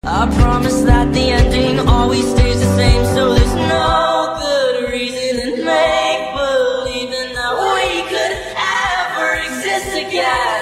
I promise that the ending always stays the same, so there's no good reason in make believing that we could ever exist again.